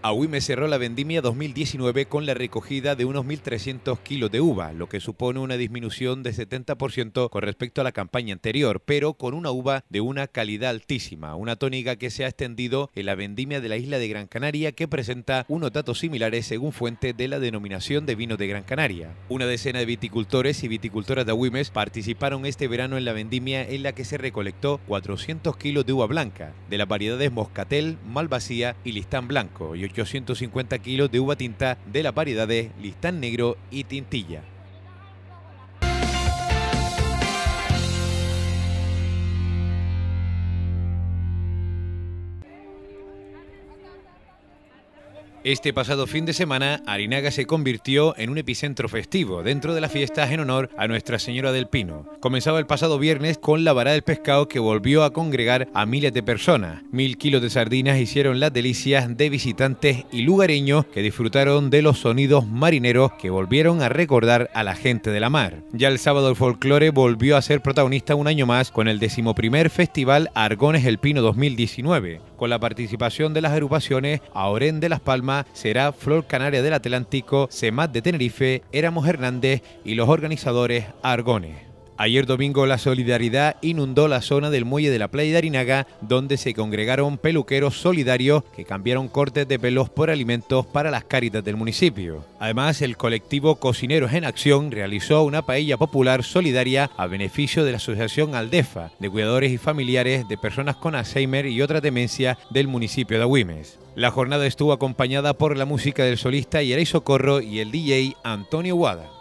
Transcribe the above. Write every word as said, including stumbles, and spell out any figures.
Agüimes cerró la vendimia dos mil diecinueve con la recogida de unos mil trescientos kilos de uva, lo que supone una disminución de setenta por ciento con respecto a la campaña anterior, pero con una uva de una calidad altísima, una tónica que se ha extendido en la vendimia de la isla de Gran Canaria, que presenta unos datos similares según fuente de la denominación de vinos de Gran Canaria. Una decena de viticultores y viticultoras de Agüimes participaron este verano en la vendimia, en la que se recolectó cuatrocientos kilos de uva blanca, de las variedades Moscatel, Malvasía y Listán Blanco, y ochocientos cincuenta kilos de uva tinta de las variedades Listán Negro y Tintilla. Este pasado fin de semana, Arinaga se convirtió en un epicentro festivo dentro de las fiestas en honor a Nuestra Señora del Pino. Comenzaba el pasado viernes con la Vara del Pescado, que volvió a congregar a miles de personas. Mil kilos de sardinas hicieron las delicias de visitantes y lugareños que disfrutaron de los sonidos marineros que volvieron a recordar a la gente de la mar. Ya el sábado el folclore volvió a ser protagonista un año más con el decimoprimer Festival Argones El Pino dos mil diecinueve, con la participación de las agrupaciones Aorén de Las Palmas, Será Flor Canaria del Atlántico, Semat de Tenerife, Éramos Hernández y los organizadores Argones. Ayer domingo la solidaridad inundó la zona del muelle de la playa de Arinaga, donde se congregaron peluqueros solidarios que cambiaron cortes de pelos por alimentos para las Cáritas del municipio. Además, el colectivo Cocineros en Acción realizó una paella popular solidaria a beneficio de la Asociación Aldefa, de cuidadores y familiares de personas con Alzheimer y otras demencias del municipio de Agüimes. La jornada estuvo acompañada por la música del solista Yeray Socorro y el D J Antonio Guada.